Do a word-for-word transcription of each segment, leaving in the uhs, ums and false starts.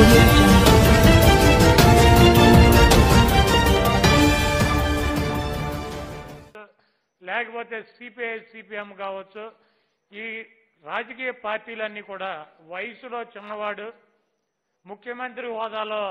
audio jungle. లేకపోతే CPI CPM కావచ్చు, ఈ రాజకీయ పార్టీలన్నీ కూడా వయసులో చిన్నవాడు ముఖ్యమంత్రి హోదాలో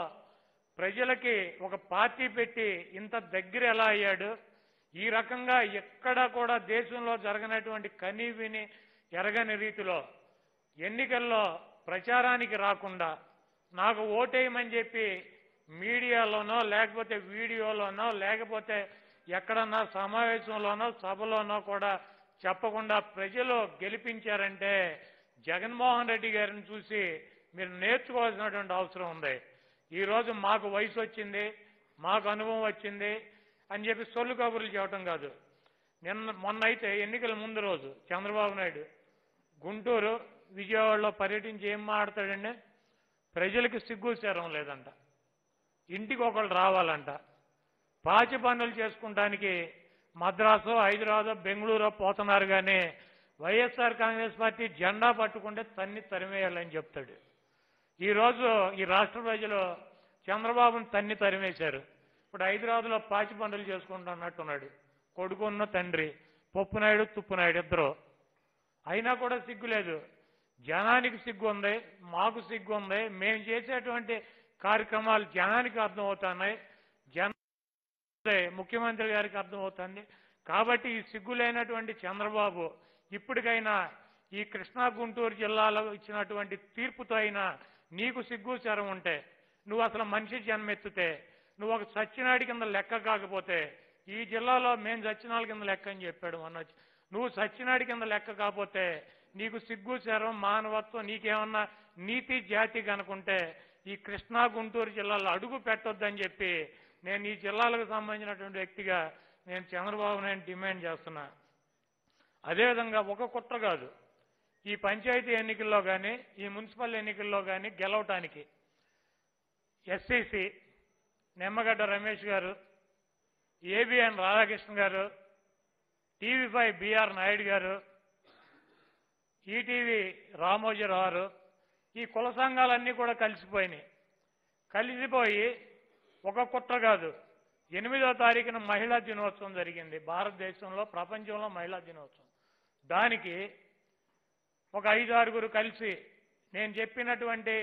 ప్రజలకి ఒక పార్టీ పెట్టి ఇంత దగ్గర ఎలా అయ్యాడు, ఈ రకంగా ఎక్కడా కూడా దేశంలో జరగనటువంటి కనీ విని ఎరగని రీతిలో ఎన్నికల్లో ప్రచారానికి రాకుండా నాకు ఓటేయమని చెప్పి మీడియాలోనో లేకపోతే వీడియోలోనో లేకపోతే ఎక్కడన్నా సమావేశంలోనో సభలోనో కూడా చెప్పకుండా ప్రజలు గెలిపించారంటే జగన్మోహన్ రెడ్డి గారిని చూసి మీరు నేర్చుకోవాల్సినటువంటి అవసరం ఉంది. ఈరోజు మాకు వయసు వచ్చింది, మాకు అనుభవం వచ్చింది అని చెప్పి సొల్లు కబుర్లు చెప్పడం కాదు. నిన్న మొన్న అయితే ఎన్నికల ముందు రోజు చంద్రబాబు నాయుడు గుంటూరు విజయవాడలో పర్యటించి ఏం మాట్లాడాడండి, ప్రజలకు సిగ్గు శరం లేదంట, ఇంటికి ఒకళ్ళు రావాలంట, పాచి పనులు చేసుకుంటానికి మద్రాసు హైదరాబాద్ బెంగళూరు పోతున్నారు కానీ వైఎస్ఆర్ కాంగ్రెస్ పార్టీ జెండా పట్టుకుంటే తన్ని తరిమేయాలని చెప్తాడు. ఈరోజు ఈ రాష్ట్ర ప్రజలు చంద్రబాబును తన్ని తరిమేశారు. ఇప్పుడు హైదరాబాద్లో పాచి పనులు చేసుకుంటున్నట్టున్నాడు కొడుకున్న తండ్రి పప్పునాయుడు తుప్పునాయుడు ఇద్దరు. అయినా కూడా సిగ్గు లేదు. జనానికి సిగ్గు ఉంది, మాకు సిగ్గు ఉంది, మేము చేసేటువంటి కార్యక్రమాలు జనానికి అర్థమవుతున్నాయి, జన ముఖ్యమంత్రి గారికి అర్థమవుతుంది. కాబట్టి ఈ సిగ్గు లేనటువంటి చంద్రబాబు ఇప్పటికైనా ఈ కృష్ణా గుంటూరు జిల్లాలో ఇచ్చినటువంటి తీర్పుతో అయినా నీకు సిగ్గు శరం ఉంటే, నువ్వు అసలు మనిషి జన్మెత్తితే, నువ్వు ఒక సచ్చినాడి కింద లెక్క కాకపోతే, ఈ జిల్లాలో మేము సచ్చినాడి కింద లెక్క అని చెప్పాడు మొన్న, నువ్వు సచ్చినాడి కింద లెక్క కాకపోతే నీకు సిగ్గు శరం మానవత్వం నీకేమన్నా నీతి జాతి కనుకుంటే ఈ కృష్ణా గుంటూరు జిల్లాలో అడుగు పెట్టొద్దని చెప్పి నేను ఈ జిల్లాలకు సంబంధించినటువంటి వ్యక్తిగా నేను చంద్రబాబు నాయుడు డిమాండ్ చేస్తున్నా. అదేవిధంగా ఒక కుట్ర కాదు, ఈ పంచాయతీ ఎన్నికల్లో కానీ ఈ మున్సిపల్ ఎన్నికల్లో కానీ గెలవటానికి ఎస్సీసీ నిమ్మగడ్డ రమేష్ గారు, ఏబిఎన్ రాధాకృష్ణ గారు, టీవీ ఫైవ్ బిఆర్ నాయుడు గారు, ఈటీవీ రామోజీరావు గారు, ఈ కుల సంఘాలన్నీ కూడా కలిసిపోయినాయి. కలిసిపోయి ఒక కుట్ర కాదు, ఎనిమిదో తారీఖున మహిళా దినోత్సవం జరిగింది భారతదేశంలో, ప్రపంచంలో మహిళా దినోత్సవం. దానికి ఒక ఐదు ఆరుగురు కలిసి నేను చెప్పినటువంటి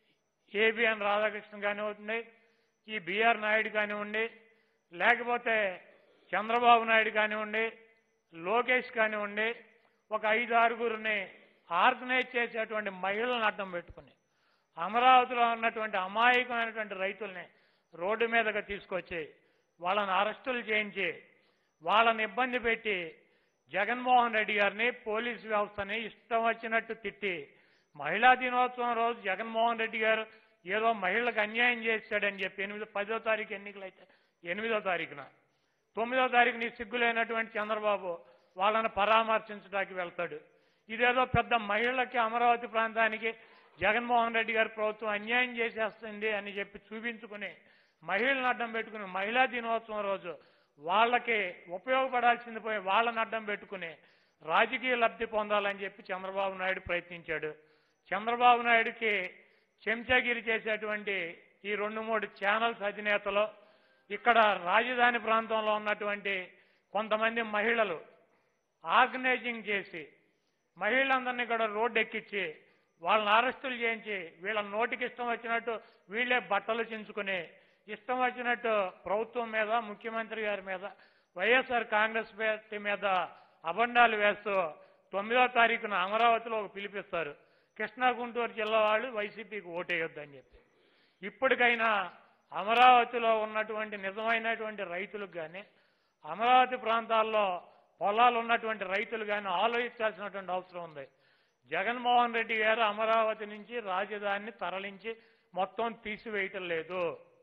ఏబిఎన్ రాధాకృష్ణ కానివ్వండి, ఈ బిఆర్ నాయుడు కానివ్వండి, లేకపోతే చంద్రబాబు నాయుడు కానివ్వండి, లోకేష్ కానివ్వండి, ఒక ఐదు ఆరుగురిని ఆర్గనైజ్ చేసేటువంటి మహిళలను అడ్డం పెట్టుకుని అమరావతిలో ఉన్నటువంటి అమాయకమైనటువంటి రైతుల్ని రోడ్డు మీదగా తీసుకొచ్చి వాళ్ళని అరెస్టులు చేయించి వాళ్ళని ఇబ్బంది పెట్టి జగన్మోహన్ రెడ్డి గారిని పోలీసు వ్యవస్థని ఇష్టం వచ్చినట్టు తిట్టి, మహిళా దినోత్సవం రోజు జగన్మోహన్ రెడ్డి గారు ఏదో మహిళలకు అన్యాయం చేశాడని చెప్పి ఎనిమిదో పదో తారీఖు ఎన్నికలు అయితే ఎనిమిదో తారీఖున తొమ్మిదో తారీఖు నీ సిగ్గులైనటువంటి చంద్రబాబు వాళ్ళని పరామర్శించడానికి వెళ్తాడు. ఇదేదో పెద్ద మహిళలకి అమరావతి ప్రాంతానికి జగన్మోహన్ రెడ్డి గారి ప్రభుత్వం అన్యాయం చేసేస్తుంది అని చెప్పి చూపించుకుని మహిళలను అడ్డం పెట్టుకుని మహిళా దినోత్సవం రోజు వాళ్ళకి ఉపయోగపడాల్సింది పోయి వాళ్ళని అడ్డం పెట్టుకుని రాజకీయ లబ్ధి పొందాలని చెప్పి చంద్రబాబు నాయుడు ప్రయత్నించాడు. చంద్రబాబు నాయుడికి చెంచాగిరి చేసేటువంటి ఈ రెండు మూడు ఛానల్స్ అధినేతలు ఇక్కడ రాజధాని ప్రాంతంలో ఉన్నటువంటి కొంతమంది మహిళలు ఆర్గనైజింగ్ చేసి మహిళలందరినీ కూడా రోడ్డు ఎక్కించి వాళ్ళని అరెస్టులు చేయించి వీళ్ళ నోటికి ఇష్టం వచ్చినట్టు వీళ్ళే బట్టలు చించుకుని ఇష్టం వచ్చినట్టు ప్రభుత్వం మీద ముఖ్యమంత్రి గారి మీద వైఎస్ఆర్ కాంగ్రెస్ పార్టీ మీద అబండాలు వేస్తూ తొమ్మిదో తారీఖున అమరావతిలో ఒక పిలిపిస్తారు, కృష్ణా గుంటూరు జిల్లా వాళ్ళు వైసీపీకి ఓటేయొద్దని చెప్పి. ఇప్పటికైనా అమరావతిలో ఉన్నటువంటి నిజమైనటువంటి రైతులకు కానీ అమరావతి ప్రాంతాల్లో పొలాలు ఉన్నటువంటి రైతులు కానీ ఆలోచించాల్సినటువంటి అవసరం ఉంది. జగన్మోహన్ రెడ్డి గారు అమరావతి నుంచి రాజధానిని తరలించి మొత్తం తీసివేయటం లేదు,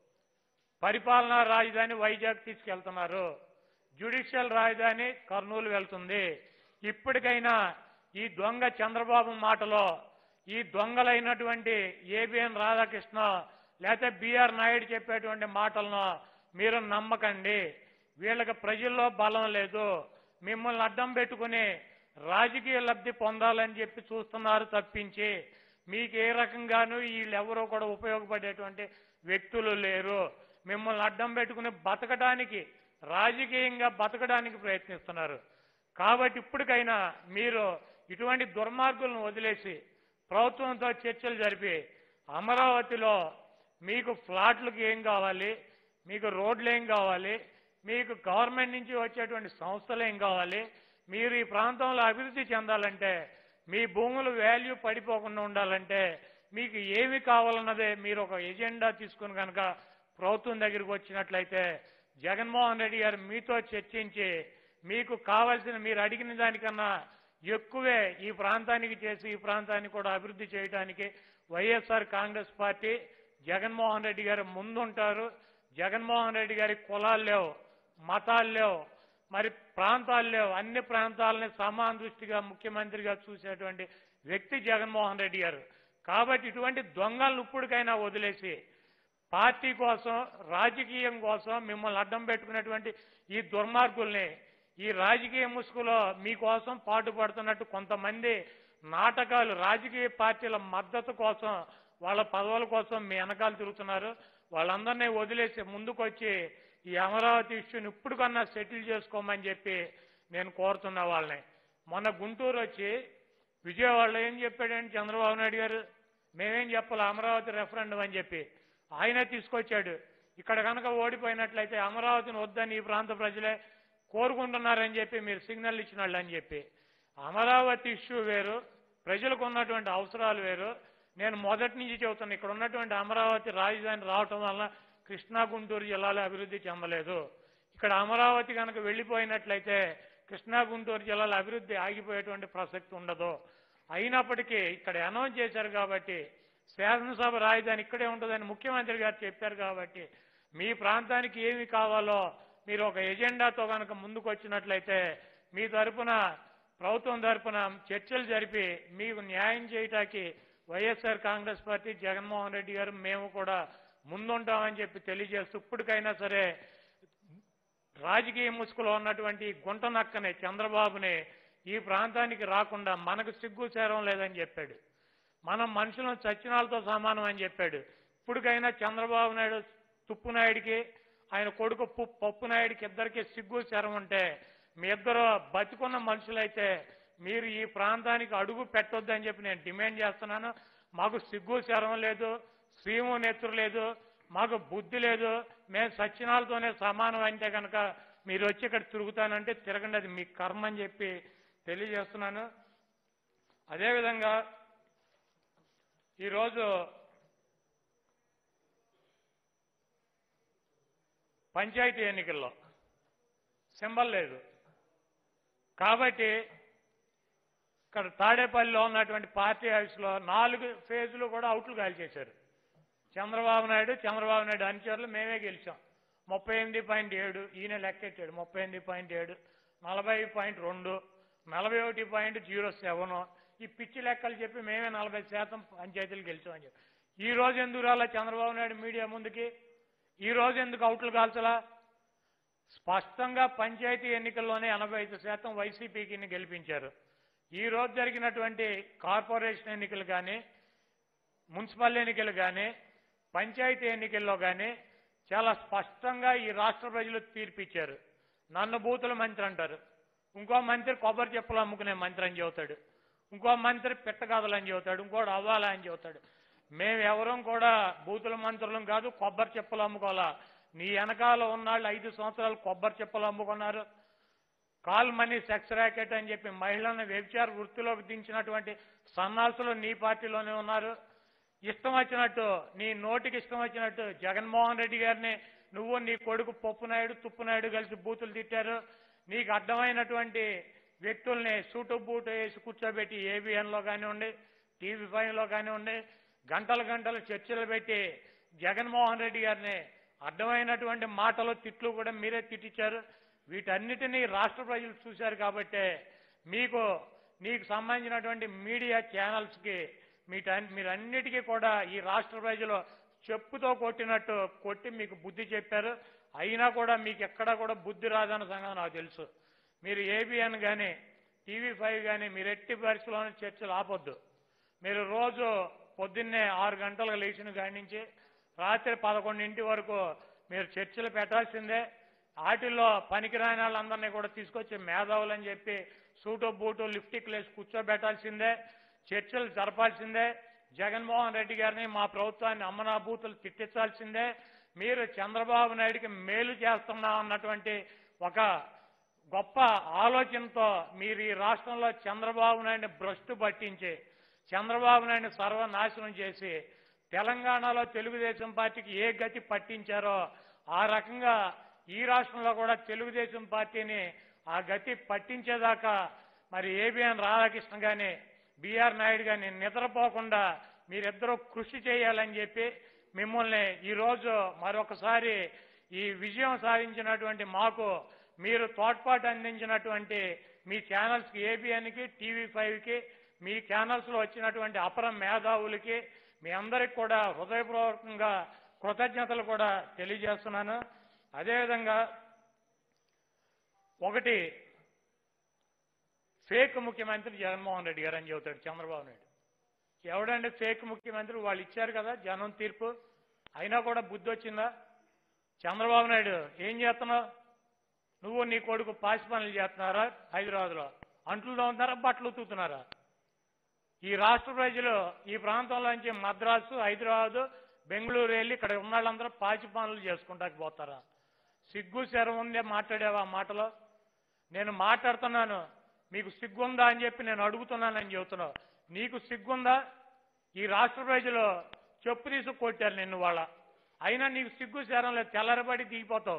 పరిపాలనా రాజధాని వైజాగ్ తీసుకెళ్తున్నారు, జ్యుడిషియల్ రాజధాని కర్నూలు వెళ్తుంది. ఇప్పటికైనా ఈ దొంగ చంద్రబాబు మాటలో ఈ దొంగలైనటువంటి ఏబిఎన్ రాధాకృష్ణ లేకపోతే బిఆర్ నాయుడు చెప్పేటువంటి మాటలను మీరు నమ్మకండి. వీళ్ళకి ప్రజల్లో బలం లేదు, మిమ్మల్ని అడ్డం పెట్టుకుని రాజకీయ లబ్ధి పొందాలని చెప్పి చూస్తున్నారు తప్పించి మీకు ఏ రకంగానూ వీళ్ళు ఎవరో కూడా ఉపయోగపడేటువంటి వ్యక్తులు లేరు. మిమ్మల్ని అడ్డం పెట్టుకుని బతకడానికి, రాజకీయంగా బతకడానికి ప్రయత్నిస్తున్నారు. కాబట్టి ఇప్పటికైనా మీరు ఇటువంటి దుర్మార్గులను వదిలేసి ప్రభుత్వంతో చర్చలు జరిపి అమరావతిలో మీకు ఫ్లాట్లకు ఏం కావాలి, మీకు రోడ్లు ఏం కావాలి, మీకు గవర్నమెంట్ నుంచి వచ్చేటువంటి సంస్థలు ఏం కావాలి, మీరు ఈ ప్రాంతంలో అభివృద్ధి చెందాలంటే, మీ భూముల వాల్యూ పడిపోకుండా ఉండాలంటే మీకు ఏమి కావాలన్నదే మీరు ఒక ఎజెండా తీసుకుని కనుక ప్రభుత్వం దగ్గరికి వచ్చినట్లయితే జగన్మోహన్ రెడ్డి గారు మీతో చర్చించి మీకు కావాల్సిన, మీరు అడిగిన దానికన్నా ఎక్కువే ఈ ప్రాంతానికి చేసి ఈ ప్రాంతాన్ని కూడా అభివృద్ధి చేయడానికి వైఎస్ఆర్ కాంగ్రెస్ పార్టీ, జగన్మోహన్ రెడ్డి గారు ముందుంటారు. జగన్మోహన్ రెడ్డి గారి కులాలు లేవు, మతాలు లేవు, మరి ప్రాంతాలు లేవు. అన్ని ప్రాంతాలని సమాన దృష్టిగా ముఖ్యమంత్రిగా చూసేటువంటి వ్యక్తి జగన్మోహన్ రెడ్డి గారు. కాబట్టి ఇటువంటి దొంగలను ఇప్పటికైనా వదిలేసి పార్టీ కోసం, రాజకీయం కోసం మిమ్మల్ని అడ్డం పెట్టుకున్నటువంటి ఈ దుర్మార్గుల్ని, ఈ రాజకీయ ముసుగులో మీకోసం పాటుపడుతున్నట్టు కొంతమంది నాటకాలు, రాజకీయ పార్టీల మద్దతు కోసం, వాళ్ళ పదవుల కోసం మీ వెనకాల తిరుగుతున్నారు. వాళ్ళందరినీ వదిలేసి ముందుకొచ్చి ఈ అమరావతి ఇష్యూని ఇప్పుడు కన్నా సెటిల్ చేసుకోమని చెప్పి నేను కోరుతున్నా వాళ్ళని. మొన్న గుంటూరు వచ్చి విజయవాడలో ఏం చెప్పాడంటే చంద్రబాబు నాయుడు గారు, మేమేం చెప్పాలి అమరావతి రెఫరెండం అని చెప్పి ఆయనే తీసుకొచ్చాడు. ఇక్కడ కనుక ఓడిపోయినట్లయితే అమరావతిని వద్దని ఈ ప్రాంత ప్రజలే కోరుకుంటున్నారని చెప్పి మీరు సిగ్నల్ ఇచ్చిన వాళ్ళు అని చెప్పి. అమరావతి ఇష్యూ వేరు, ప్రజలకు ఉన్నటువంటి అవసరాలు వేరు. నేను మొదటి నుంచి చెబుతున్నా, ఇక్కడ ఉన్నటువంటి అమరావతి రాజధాని రావటం వల్ల కృష్ణా గుంటూరు జిల్లాలో అభివృద్ధి చెందలేదు. ఇక్కడ అమరావతి కనుక వెళ్ళిపోయినట్లయితే కృష్ణా గుంటూరు జిల్లాలో అభివృద్ధి ఆగిపోయేటువంటి ప్రసక్తి ఉండదు. అయినప్పటికీ ఇక్కడ అనౌన్స్ చేశారు కాబట్టి, శాసనసభ రాజధాని ఇక్కడే ఉంటుందని ముఖ్యమంత్రి గారు చెప్పారు కాబట్టి, మీ ప్రాంతానికి ఏమి కావాలో మీరు ఒక ఎజెండాతో కనుక ముందుకు వచ్చినట్లయితే మీ తరఫున, ప్రభుత్వం తరఫున చర్చలు జరిపి మీకు న్యాయం చేయటానికి వైఎస్ఆర్ కాంగ్రెస్ పార్టీ, జగన్మోహన్ రెడ్డి గారు మేము కూడా ముందుంటామని చెప్పి తెలియజేస్తూ, ఇప్పటికైనా సరే రాజకీయ ముసుగులో ఉన్నటువంటి గుంట నక్కని చంద్రబాబుని ఈ ప్రాంతానికి రాకుండా, మనకు సిగ్గు చేరం లేదని చెప్పాడు, మనం మనుషులను చచ్చినాలతో సమానం అని చెప్పాడు. ఇప్పటికైనా చంద్రబాబు నాయుడు తుప్పునాయుడికి, ఆయన కొడుకు పప్పు నాయుడికి ఇద్దరికి సిగ్గు చేరం ఉంటే, మీ ఇద్దరు బతికున్న మనుషులైతే మీరు ఈ ప్రాంతానికి అడుగు పెట్టొద్దని చెప్పి నేను డిమాండ్ చేస్తున్నాను. మాకు సిగ్గు శరం లేదు, శ్రీము నెత్తురు లేదు, మాకు బుద్ధి లేదు, మేము సచ్చినాలతోనే సమానం అంటే కనుక మీరు వచ్చి ఇక్కడ తిరుగుతానంటే తిరగండి, అది మీ కర్మ అని చెప్పి తెలియజేస్తున్నాను. అదేవిధంగా ఈరోజు పంచాయతీ ఎన్నికల్లో సింబల్ లేదు కాబట్టి ఇక్కడ తాడేపల్లిలో ఉన్నటువంటి పార్టీ ఆఫీసులో నాలుగు ఫేజులు కూడా అవుట్లు గాలి చేశారు. చంద్రబాబు నాయుడు చంద్రబాబు నాయుడు అనుచరులు మేమే గెలిచాం. ముప్పై ఎనిమిది పాయింట్ ఏడు ఈయన లెక్కెట్టాడు, ముప్పై ఎనిమిది పాయింట్ ఏడు నలభై పాయింట్ రెండు నలభై ఒకటి పాయింట్ జీరో సెవెన్ ఈ పిచ్చి లెక్కలు చెప్పి మేమే నలభై శాతం పంచాయతీలు గెలిచామని చెప్పి, ఈ రోజు ఎందుకు రాలా చంద్రబాబు నాయుడు మీడియా ముందుకి? ఈ రోజు ఎందుకు అవుట్లు కాల్చలా? స్పష్టంగా పంచాయతీ ఎన్నికల్లోనే ఎనభై ఐదు శాతం వైసీపీకి గెలిపించారు. ఈ రోజు జరిగినటువంటి కార్పొరేషన్ ఎన్నికలు కానీ, మున్సిపల్ ఎన్నికలు కానీ, పంచాయతీ ఎన్నికల్లో కానీ చాలా స్పష్టంగా ఈ రాష్ట్ర ప్రజలు తీర్పిచ్చారు. నన్ను బూతుల మంత్రి అంటారు, ఇంకో మంత్రి కొబ్బరి చెప్పులు అమ్ముకునే మంత్రి అని చెబుతాడు, ఇంకో మంత్రి పిట్టకాదలు అని చెబుతాడు, ఇంకోటి అవ్వాలా అని చెబుతాడు. మేము ఎవరం కూడా బూతుల మంత్రులం కాదు, కొబ్బరి చెప్పులు అమ్ముకోవాలా. నీ వెనకాల ఉన్నాళ్ళు ఐదు సంవత్సరాలు కొబ్బరి చెప్పులు అమ్ముకున్నారు. కాల్ మనీ సెక్స్ ర్యాకెట్ అని చెప్పి మహిళలను వ్యభిచార వృత్తిలోకి దించినటువంటి సన్నాసులు నీ పార్టీలోనే ఉన్నారు. ఇష్టం వచ్చినట్టు, నీ నోటికి ఇష్టం వచ్చినట్టు జగన్మోహన్ రెడ్డి గారిని నువ్వు నీ కొడుకు పప్పునాయుడు తుప్పునాయుడు కలిసి బూతులు తిట్టారు. నీకు అడ్డమైనటువంటి వ్యక్తుల్ని సూటు బూటు వేసి కూర్చోబెట్టి ఏబిఎన్లో కానివ్వండి, టీవీ ఫైవ్లో కానివ్వండి, గంటల గంటలు చర్చలు పెట్టి జగన్మోహన్ రెడ్డి గారిని అడ్డమైనటువంటి మాటలు తిట్లు కూడా మీరే తిట్టించారు. వీటన్నిటినీ రాష్ట్ర ప్రజలు చూశారు కాబట్టే మీకు నీకు సంబంధించినటువంటి మీడియా ఛానల్స్కి మీట మీరన్నిటికీ కూడా ఈ రాష్ట్ర ప్రజలు చెప్పుతో కొట్టినట్టు కొట్టి మీకు బుద్ధి చెప్పారు. అయినా కూడా మీకు ఎక్కడా కూడా బుద్ధి రాదన్న సంగతి నాకు తెలుసు. మీరు ఏబిఎన్ కానీ టీవీ ఫైవ్ కానీ మీరు ఎట్టి పరిస్థితుల్లోనే చర్చలు ఆపొద్దు. మీరు రోజు పొద్దున్నే ఆరు గంటలకు లేచిన కాడి నుంచి రాత్రి పదకొండింటి వరకు మీరు చర్చలు పెట్టాల్సిందే. వాటిల్లో పనికిరాని వాళ్ళందరినీ కూడా తీసుకొచ్చి మేధావులని చెప్పి సూటు బూటు లిఫ్టిక్లు వేసి కూర్చోబెట్టాల్సిందే. చర్చలు జరపాల్సిందే. జగన్మోహన్ రెడ్డి గారిని మా ప్రభుత్వాన్ని అమ్మనాభూతులు తిట్టించాల్సిందే. మీరు చంద్రబాబు నాయుడికి మేలు చేస్తున్నాం అన్నటువంటి ఒక గొప్ప ఆలోచనతో మీరు ఈ రాష్ట్రంలో చంద్రబాబు నాయుడిని భ్రష్టు పట్టించి చంద్రబాబు నాయుడిని సర్వనాశనం చేసి తెలంగాణలో తెలుగుదేశం పార్టీకి ఏ గతి పట్టించారో ఆ రకంగా ఈ రాష్ట్రంలో కూడా తెలుగుదేశం పార్టీని ఆ గతి పట్టించేదాకా మరి ఏబిఎన్ రాధాకృష్ణ గాని బిఆర్ నాయుడు గాని నిద్రపోకుండా మీరిద్దరూ కృషి చేయాలని చెప్పి మిమ్మల్ని ఈరోజు మరొకసారి ఈ విజయం సాధించినటువంటి మాకు మీరు తోడ్పాటు అందించినటువంటి మీ ఛానల్స్కి ఏబిఎన్కి టీవీ ఫైవ్కి మీ ఛానల్స్లో వచ్చినటువంటి అపర మేధావులకి మీ అందరికి కూడా హృదయపూర్వకంగా కృతజ్ఞతలు కూడా తెలియజేస్తున్నాను. అదేవిధంగా ఒకటి ఫేక్ ముఖ్యమంత్రి జగన్మోహన్ రెడ్డి గారు అని చెబుతాడు చంద్రబాబు నాయుడు. ఎవడంటే ఫేక్ ముఖ్యమంత్రి? వాళ్ళు ఇచ్చారు కదా జనం తీర్పు, అయినా కూడా బుద్ధి వచ్చిందా? చంద్రబాబు నాయుడు ఏం చేస్తున్నావు? నువ్వు నీ కొడుకు పాసి పనులు చేస్తున్నారా? హైదరాబాద్లో అంట్లు తోముతున్నారా? బట్టలు ఉతుకుతున్నారా? ఈ రాష్ట్ర ప్రజలు ఈ ప్రాంతంలోంచి మద్రాసు, హైదరాబాదు, బెంగళూరు వెళ్ళి ఇక్కడ ఉన్న వాళ్ళందరూ పాచి పనులు చేసుకుంటాకి పోతారా? సిగ్గు శరం ఉందే మాట్లాడేవా ఆ మాటలో? నేను మాట్లాడుతున్నాను, మీకు సిగ్గుందా అని చెప్పి నేను అడుగుతున్నానని చెబుతున్నావు. నీకు సిగ్గుందా? ఈ రాష్ట్ర ప్రజలు చెప్పు తీసు కొట్టారు నిన్ను వాళ్ళ, అయినా నీకు సిగ్గు శరం లేదు. తెల్లరబడి దిగిపోతావు.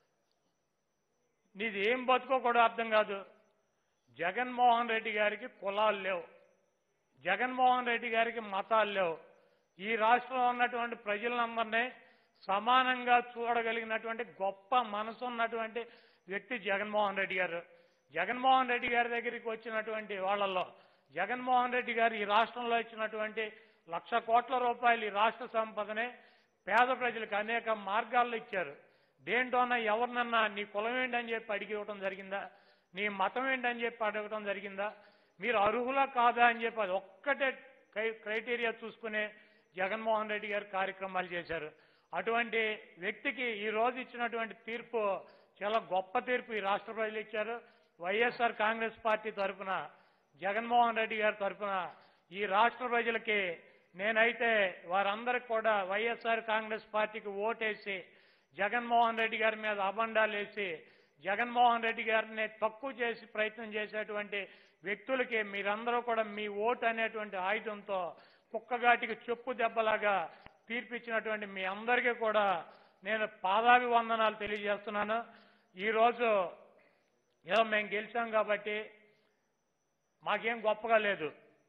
నీది ఏం బతుకో కూడా అర్థం కాదు. జగన్మోహన్ రెడ్డి గారికి కులాలు లేవు, జగన్మోహన్ రెడ్డి గారికి మతాలు లేవు. ఈ రాష్ట్రంలో ఉన్నటువంటి ప్రజలందరినీ సమానంగా చూడగలిగినటువంటి గొప్ప మనసు ఉన్నటువంటి వ్యక్తి జగన్మోహన్ రెడ్డి గారు. జగన్మోహన్ రెడ్డి గారి దగ్గరికి వచ్చినటువంటి వాళ్ళల్లో జగన్మోహన్ రెడ్డి గారు ఈ రాష్ట్రంలో ఇచ్చినటువంటి లక్ష కోట్ల రూపాయలు ఈ రాష్ట్ర సంపదనే పేద ప్రజలకు అనేక మార్గాల్లో ఇచ్చారు. దేంటోనా ఎవరినన్నా నీ కులం ఏంటని చెప్పి అడిగి ఇవ్వడం జరిగిందా? నీ మతం ఏంటని చెప్పి అడగటం జరిగిందా? మీరు అర్హులా కాదా అని చెప్పి అది ఒక్కటే క్రైటీరియా చూసుకునే జగన్మోహన్ రెడ్డి గారు కార్యక్రమాలు చేశారు. అటువంటి వ్యక్తికి ఈ రోజు ఇచ్చినటువంటి తీర్పు చాలా గొప్ప తీర్పు ఈ రాష్ట్ర ప్రజలు ఇచ్చారు. వైఎస్ఆర్ కాంగ్రెస్ పార్టీ తరఫున జగన్మోహన్ రెడ్డి గారి తరఫున ఈ రాష్ట్ర ప్రజలకి నేనైతే వారందరికి కూడా వైఎస్ఆర్ కాంగ్రెస్ పార్టీకి ఓటేసి జగన్మోహన్ రెడ్డి గారి మీద అబండాలు వేసి జగన్మోహన్ రెడ్డి గారిని తక్కువ చేసి ప్రయత్నం చేసేటువంటి వ్యక్తులకి మీరందరూ కూడా మీ ఓటు అనేటువంటి ఆయుధంతో కుక్కగాటికి చెప్పు దెబ్బలాగా తీర్పిచ్చినటువంటి మీ అందరికీ కూడా నేను పాదాభివందనాలు తెలియజేస్తున్నాను. ఈరోజు ఏదో మేము గెలిచాం కాబట్టి మాకేం గొప్పగా లేదు.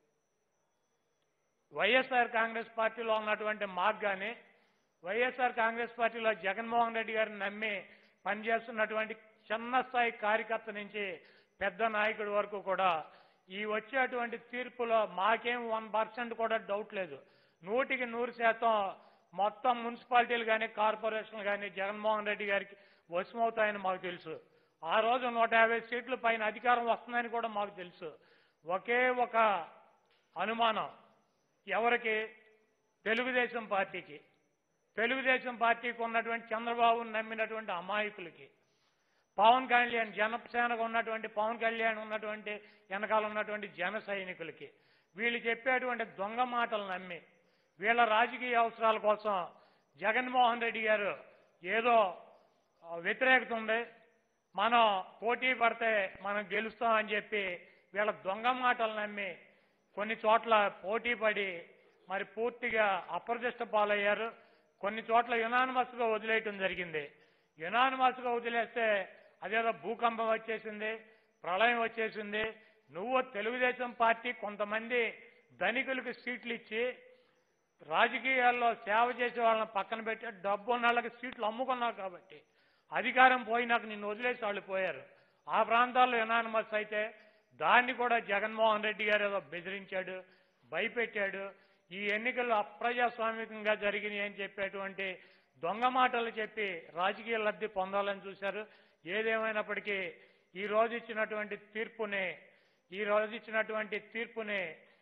వైఎస్ఆర్ కాంగ్రెస్ పార్టీలో ఉన్నటువంటి మాకు కానీ వైఎస్ఆర్ కాంగ్రెస్ పార్టీలో జగన్మోహన్ రెడ్డి గారిని నమ్మి పనిచేస్తున్నటువంటి చిన్న స్థాయి కార్యకర్త నుంచి పెద్ద నాయకుడి వరకు కూడా ఈ వచ్చేటువంటి తీర్పులో మాకేం వన్ పర్సెంట్ కూడా డౌట్ లేదు. నూటికి నూరు శాతం మొత్తం మున్సిపాలిటీలు కానీ కార్పొరేషన్లు కానీ జగన్మోహన్ రెడ్డి గారికి వశమవుతాయని మాకు తెలుసు. ఆ రోజు నూట యాభై సీట్ల పైన అధికారం వస్తుందని కూడా మాకు తెలుసు. ఒకే ఒక అనుమానం ఎవరికి? తెలుగుదేశం పార్టీకి. తెలుగుదేశం పార్టీకి ఉన్నటువంటి చంద్రబాబును నమ్మినటువంటి అమాయకులకి, పవన్ కళ్యాణ్ జనసేనకు ఉన్నటువంటి పవన్ కళ్యాణ్ ఉన్నటువంటి వెనకాల ఉన్నటువంటి జన సైనికులకి, వీళ్ళు చెప్పేటువంటి దొంగ మాటలు నమ్మి వీళ్ళ రాజకీయ అవసరాల కోసం జగన్మోహన్ రెడ్డి గారు ఏదో వ్యతిరేకత ఉంది, మనం పోటీ పడితే మనం గెలుస్తామని చెప్పి వీళ్ళ దొంగ మాటలు నమ్మి కొన్ని చోట్ల పోటీ పడి మరి పూర్తిగా అప్రదిష్ట పాలయ్యారు. కొన్ని చోట్ల యునానిమస్గా వదిలేయటం జరిగింది. యునానిమస్గా వదిలేస్తే అదేదో భూకంపం వచ్చేసింది, ప్రళయం వచ్చేసింది. నువ్వు తెలుగుదేశం పార్టీ కొంతమంది ధనికులకు సీట్లు ఇచ్చి రాజకీయాల్లో సేవ చేసే వాళ్ళని పక్కన పెట్టి డబ్బు ఉన్న వాళ్ళకి సీట్లు అమ్ముకున్నావు కాబట్టి అధికారం పోయినాక నిన్ను వదిలేసి వాళ్ళు పోయారు. ఆ ప్రాంతాల్లో యునానిమస్ అయితే దాన్ని కూడా జగన్మోహన్ రెడ్డి గారు ఏదో బెదిరించాడు, భయపెట్టాడు. ఈ ఎన్నికలు అప్రజాస్వామికంగా జరిగినాయి అని చెప్పేటువంటి దొంగ మాటలు చెప్పి రాజకీయ లబ్ధి పొందాలని చూశారు. ఏదేమైనప్పటికీ ఈ రోజు ఇచ్చినటువంటి తీర్పుని ఈ రోజు ఇచ్చినటువంటి తీర్పుని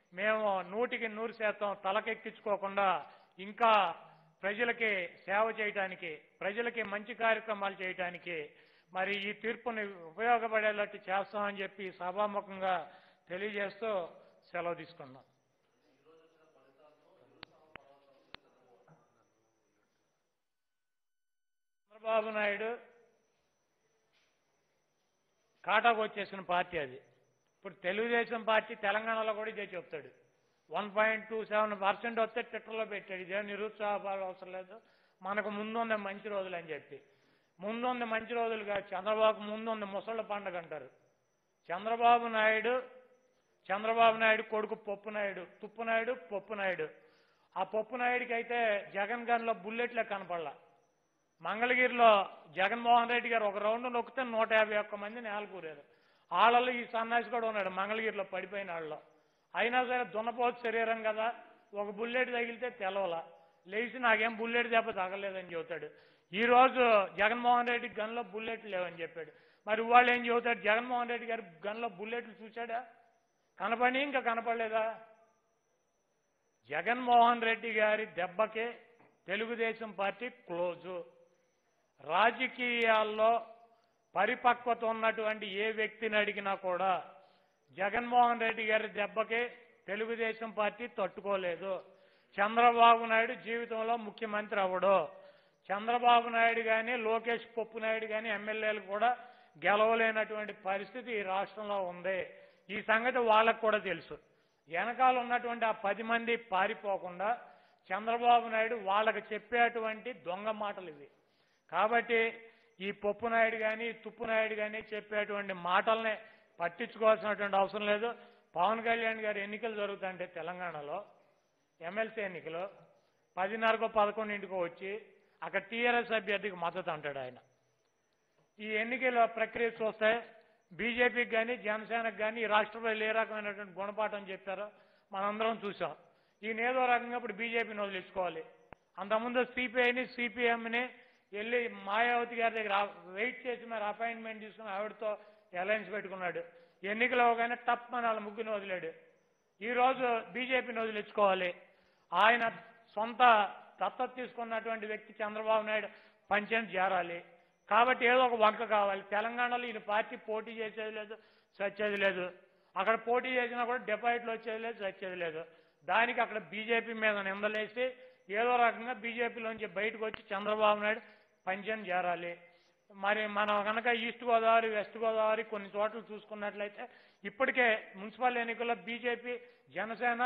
మేము నూటికి నూరు శాతం తలకెక్కించుకోకుండా ఇంకా ప్రజలకి సేవ చేయటానికి, ప్రజలకి మంచి కార్యక్రమాలు చేయటానికి మరి ఈ తీర్పుని ఉపయోగపడేటట్టు చేస్తామని చెప్పి సభాముఖంగా తెలియజేస్తూ సెలవు తీసుకున్నాం. చంద్రబాబు నాయుడు కాటాకు వచ్చేసిన పార్టీ అది. ఇప్పుడు తెలుగుదేశం పార్టీ తెలంగాణలో కూడా ఇదే చెప్తాడు. One point two seven percent వస్తే ట్విట్టర్లో పెట్టాడు. ఇదే నిరుత్సాహపాలు అవసరం లేదు, మనకు ముందుంది మంచి రోజులు అని చెప్పి. ముందుంది మంచి రోజులు కాదు, చంద్రబాబు ముందుంది ముసళ్ళ పండుగ అంటారు. చంద్రబాబు నాయుడు చంద్రబాబు నాయుడు కొడుకు పప్పు నాయుడు, తుప్పు నాయుడు పప్పు నాయుడు. ఆ పప్పు నాయుడికి అయితే జగన్ గన్లో బుల్లెట్లే కనపడలా. మంగళగిరిలో జగన్మోహన్ రెడ్డి గారు ఒక రౌండ్ నొక్కితే నూట యాభై ఒక్క మంది నేలకూరారు. వాళ్ళలో ఈ సన్నాసి కూడా ఉన్నాడు మంగళగిరిలో పడిపోయిన వాళ్ళలో. అయినా సరే దున్నపోతు శరీరం కదా, ఒక బుల్లెట్ తగిలితే తెలవలా, లేచి నాకేం బుల్లెట్ దెబ్బ తగలేదని చెబుతాడు. ఈ రోజు జగన్మోహన్ రెడ్డి గన్లో బుల్లెట్లు లేవని చెప్పాడు. మరి వాళ్ళు ఏం చెబుతాడు? జగన్మోహన్ రెడ్డి గారు గన్లో బుల్లెట్లు చూశాడా? కనపడి ఇంకా కనపడలేదా? జగన్మోహన్ రెడ్డి గారి దెబ్బకే తెలుగుదేశం పార్టీ క్లోజు. రాజకీయాల్లో పరిపక్వత ఉన్నటువంటి ఏ వ్యక్తిని అడిగినా కూడా జగన్మోహన్ రెడ్డి గారి దెబ్బకే తెలుగుదేశం పార్టీ తట్టుకోలేదు. చంద్రబాబు నాయుడు జీవితంలో ముఖ్యమంత్రి అవ్వడు. చంద్రబాబు నాయుడు కానీ లోకేష్ పప్పు నాయుడు కానీ ఎమ్మెల్యేలు కూడా గెలవలేనటువంటి పరిస్థితి ఈ రాష్ట్రంలో ఉంది. ఈ సంగతి వాళ్ళకు కూడా తెలుసు. వెనకాల ఉన్నటువంటి ఆ పది మంది పారిపోకుండా చంద్రబాబు నాయుడు వాళ్ళకి చెప్పేటువంటి దొంగ మాటలు ఇవి. కాబట్టి ఈ పప్పు నాయుడు కానీ తుప్పు నాయుడు కానీ చెప్పేటువంటి మాటల్ని పట్టించుకోవాల్సినటువంటి అవసరం లేదు. పవన్ కళ్యాణ్ గారు ఎన్నికలు జరుగుతుంటే తెలంగాణలో ఎమ్మెల్సీ ఎన్నికలు పదిన్నరకో పదకొండింటికో వచ్చి అక్కడ టీఆర్ఎస్ అభ్యర్థికి మద్దతు అంటాడు ఆయన. ఈ ఎన్నికల ప్రక్రియ చూస్తే బీజేపీకి కానీ జనసేనకు కానీ ఈ రాష్ట్రంలో ఏ రకమైనటువంటి గుణపాఠం చెప్పారో మనందరం చూసాం. ఈయన ఏదో రకంగా ఇప్పుడు బీజేపీని వదిలించుకోవాలి. అంతకుముందు సిపిఐని సిపిఎంని వెళ్ళి మాయావతి గారి దగ్గర వెయిట్ చేసి మరి అపాయింట్మెంట్ తీసుకుని ఆవిడతో అలయన్స్ పెట్టుకున్నాడు. ఎన్నికలు అవగానే టప్ అని వాళ్ళ ముగ్గురిని వదిలాడు. ఈరోజు బీజేపీని వదిలించుకోవాలి. ఆయన సొంత దత్తత తీసుకున్నటువంటి వ్యక్తి చంద్రబాబు నాయుడు పంచాయతీ చేరాలి. కాబట్టి ఏదో ఒక వంక కావాలి. తెలంగాణలో ఈయన పార్టీ పోటీ చేసేది లేదు, సచ్చేది లేదు. అక్కడ పోటీ చేసినా కూడా డిపాజిట్లు వచ్చేది లేదు, సచ్చేది లేదు. దానికి అక్కడ బీజేపీ మీద నిందలేసి ఏదో రకంగా బీజేపీలోంచి బయటకు వచ్చి చంద్రబాబు నాయుడు పంచాయతీ చేరాలి. మరి మనం కనుక ఈస్ట్ గోదావరి వెస్ట్ గోదావరి కొన్ని చోట్ల చూసుకున్నట్లయితే ఇప్పటికే మున్సిపల్ ఎన్నికల్లో బీజేపీ జనసేన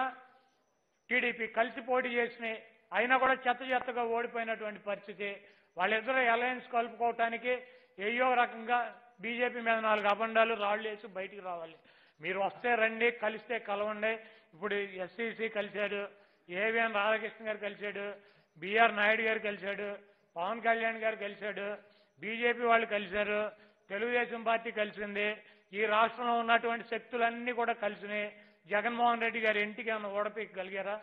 టీడీపీ కలిసి పోటీ చేసినాయి. అయినా కూడా చెత్త చెత్తగా ఓడిపోయినటువంటి పరిస్థితి. వాళ్ళిద్దరూ అలయన్స్ కలుపుకోవటానికి ఏయో రకంగా బీజేపీ మీద నాలుగు అబండాలు రాళ్లు వేసి బయటికి రావాలి. మీరు వస్తే రండి, కలిస్తే కలవండి. ఇప్పుడు ఎస్సీసీ కలిశాడు, ఏవిఎన్ రాధాకృష్ణ గారు కలిశాడు, బిఆర్ నాయుడు గారు కలిశాడు, పవన్ కళ్యాణ్ గారు కలిశాడు, బీజేపీ వాళ్ళు కలిశారు, తెలుగుదేశం పార్టీ కలిసింది. ఈ రాష్ట్రంలో ఉన్నటువంటి శక్తులన్నీ కూడా కలిసినాయి. జగన్మోహన్ రెడ్డి గారి ఇంటికి ఏమైనా ఓడపీకగలిగారా?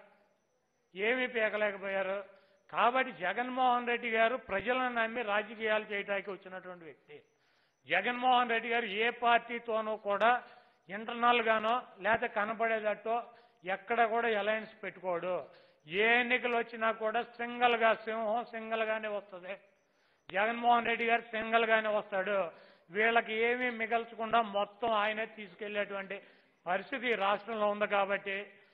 ఏమీ పీకలేకపోయారు. కాబట్టి జగన్మోహన్ రెడ్డి గారు ప్రజలను నమ్మి రాజకీయాలు చేయడానికి వచ్చినటువంటి వ్యక్తి. జగన్మోహన్ రెడ్డి గారు ఏ పార్టీతోనూ కూడా ఇంటర్నల్ గానో లేకపోతే కనపడేదట్టో ఎక్కడ కూడా అలయన్స్ పెట్టుకోడు. ఏ ఎన్నికలు వచ్చినా కూడా సింగల్ గా సింహం సింగల్ గానే వస్తుంది. జగన్మోహన్ రెడ్డి గారు సింగల్ గానే వస్తాడు. వీళ్ళకి ఏమీ మిగల్చకుండా మొత్తం ఆయనే తీసుకెళ్లేటువంటి పరిస్థితి రాష్ట్రంలో ఉంది. కాబట్టి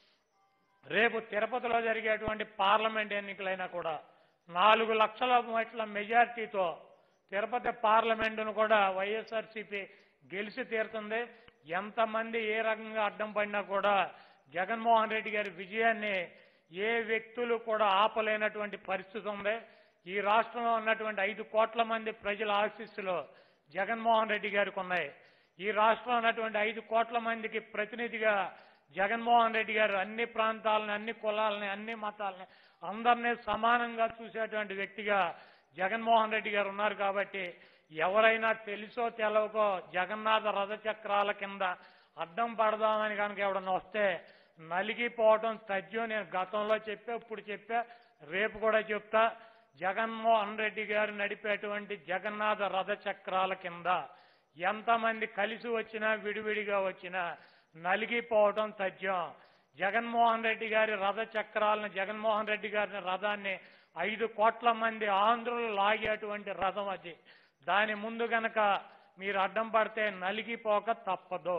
రేపు తిరుపతిలో జరిగేటువంటి పార్లమెంట్ ఎన్నికలైనా కూడా నాలుగు లక్షల ఓట్ల మెజార్టీతో తిరుపతి పార్లమెంటును కూడా వైఎస్ఆర్సీపీ గెలిచి తీరుతుంది. ఎంతమంది ఏ రకంగా అడ్డం పడినా కూడా జగన్మోహన్ రెడ్డి గారి విజయాన్ని ఏ వ్యక్తులు కూడా ఆపలేనటువంటి పరిస్థితి ఉంది. ఈ రాష్ట్రంలో ఉన్నటువంటి ఐదు కోట్ల మంది ప్రజల ఆశీస్సులు జగన్మోహన్ రెడ్డి గారికి ఉన్నాయి. ఈ రాష్ట్రంలో ఉన్నటువంటి ఐదు కోట్ల మందికి ప్రతినిధిగా జగన్మోహన్ రెడ్డి గారు అన్ని ప్రాంతాలని, అన్ని కులాలని, అన్ని మతాలని అందరినీ సమానంగా చూసేటువంటి వ్యక్తిగా జగన్మోహన్ రెడ్డి గారు ఉన్నారు. కాబట్టి ఎవరైనా తెలుసో తెలవకో జగన్నాథ రథచక్రాల కింద అడ్డం పడదామని కనుక ఎవడన్నా వస్తే నలిగిపోవటం తథ్యం. నేను గతంలో చెప్పా, ఇప్పుడు చెప్పా, రేపు కూడా చెప్తా. జగన్మోహన్ రెడ్డి గారు నడిపేటువంటి జగన్నాథ రథచక్రాల కింద ఎంతమంది కలిసి వచ్చినా విడివిడిగా వచ్చినా నలిగిపోవటం తథ్యం. జగన్మోహన్ రెడ్డి గారి రథ చక్రాలను, జగన్మోహన్ రెడ్డి గారి రథాన్ని ఐదు కోట్ల మంది ఆంధ్రులు లాగేటువంటి రథం అది. దాని ముందు గనక మీరు అడ్డం పడితే నలిగిపోక తప్పదు.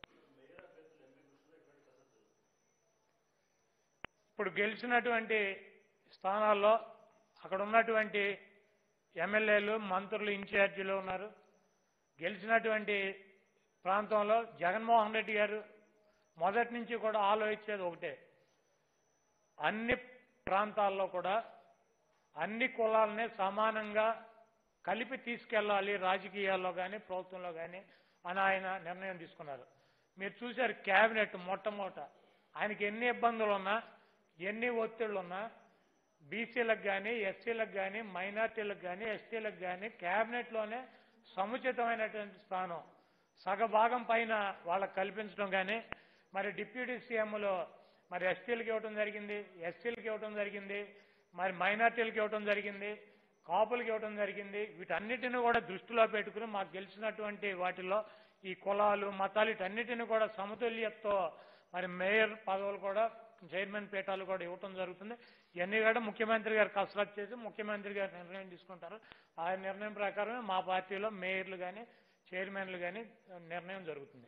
ఇప్పుడు గెలిచినటువంటి స్థానాల్లో అక్కడ ఉన్నటువంటి ఎమ్మెల్యేలు, మంత్రులు, ఇన్ఛార్జీలు ఉన్నారు. గెలిచినటువంటి ప్రాంతంలో జగన్మోహన్ రెడ్డి గారు మొదటి నుంచి కూడా ఆలోచించేది ఒకటే, అన్ని ప్రాంతాల్లో కూడా అన్ని కులాలని సమానంగా కలిపి తీసుకెళ్ళాలి రాజకీయాల్లో కానీ ప్రభుత్వంలో కానీ అని ఆయన నిర్ణయం తీసుకున్నారు. మీరు చూశారు క్యాబినెట్ మొట్టమొదట ఆయనకి ఎన్ని ఇబ్బందులు ఉన్నా, ఎన్ని ఒత్తిళ్లు ఉన్నా బీసీలకు కానీ, ఎస్సీలకు కానీ, మైనార్టీలకు కానీ, ఎస్టీలకు కానీ క్యాబినెట్లోనే సముచితమైనటువంటి స్థానం సగభాగం పైన వాళ్ళకు కల్పించడం కానీ, మరి డిప్యూటీ సీఎంలో మరి ఎస్టీలకు ఇవ్వడం జరిగింది, ఎస్సీలకు ఇవ్వడం జరిగింది, మరి మైనార్టీలకు ఇవ్వడం జరిగింది, కాపులకు ఇవ్వడం జరిగింది. వీటన్నిటిని కూడా దృష్టిలో పెట్టుకుని మాకు గెలిచినటువంటి వాటిలో ఈ కులాలు, మతాలు వీటన్నిటిని కూడా సమతుల్యతతో మరి మేయర్ పదవులు కూడా, చైర్మన్ పీఠాలు కూడా ఇవ్వడం జరుగుతుంది. ఇవన్నీ కూడా ముఖ్యమంత్రి గారు కసరత్తు చేసి ముఖ్యమంత్రి గారు నిర్ణయం తీసుకుంటారు. ఆ నిర్ణయం ప్రకారమే మా పార్టీలో మేయర్లు కానీ, చైర్మన్లు కానీ నిర్ణయం జరుగుతుంది.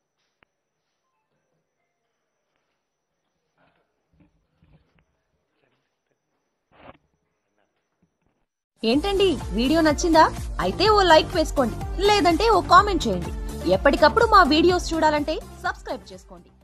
ఏంటండి, వీడియో నచ్చిందా? అయితే ఓ లైక్ వేసుకోండి, లేదంటే ఓ కామెంట్ చేయండి. ఎప్పటికప్పుడు మా వీడియోస్ చూడాలంటే సబ్స్క్రైబ్ చేసుకోండి.